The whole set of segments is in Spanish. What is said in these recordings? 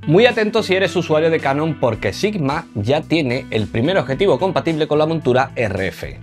Muy atento si eres usuario de Canon porque Sigma ya tiene el primer objetivo compatible con la montura RF.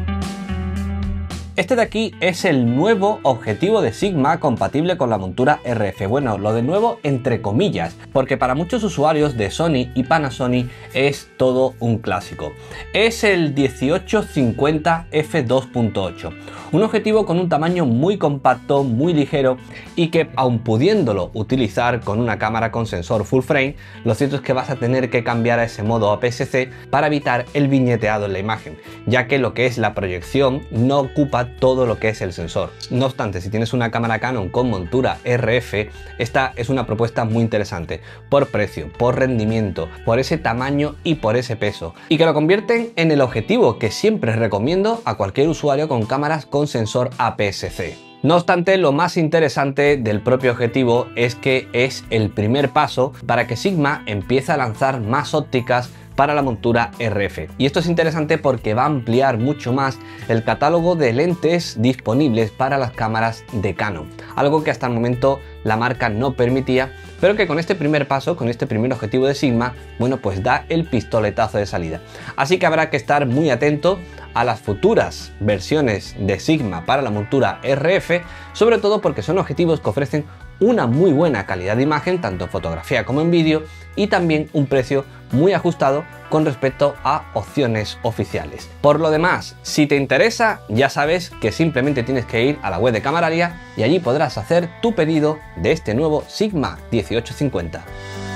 Este de aquí es el nuevo objetivo de Sigma compatible con la montura RF. Bueno, lo de nuevo entre comillas, porque para muchos usuarios de Sony y Panasonic es todo un clásico. Es el 1850 f2.8, un objetivo con un tamaño muy compacto, muy ligero y que aun pudiéndolo utilizar con una cámara con sensor full frame, lo cierto es que vas a tener que cambiar a ese modo APS-C para evitar el viñeteado en la imagen, ya que lo que es la proyección no ocupa todo lo que es el sensor. No obstante, si tienes una cámara Canon con montura RF, esta es una propuesta muy interesante por precio, por rendimiento, por ese tamaño y por ese peso, y que lo convierten en el objetivo que siempre recomiendo a cualquier usuario con cámaras con sensor APS-C. No obstante, lo más interesante del propio objetivo es que es el primer paso para que Sigma empiece a lanzar más ópticas para la montura RF. Y esto es interesante porque va a ampliar mucho más el catálogo de lentes disponibles para las cámaras de Canon, algo que hasta el momento la marca no permitía, pero que con este primer paso, con este primer objetivo de Sigma, bueno, pues da el pistoletazo de salida. Así que habrá que estar muy atento a las futuras versiones de Sigma para la montura RF, sobre todo porque son objetivos que ofrecen una muy buena calidad de imagen, tanto en fotografía como en vídeo, y también un precio muy ajustado con respecto a opciones oficiales. Por lo demás, si te interesa, ya sabes que simplemente tienes que ir a la web de Camaralia y allí podrás hacer tu pedido de este nuevo Sigma 1850.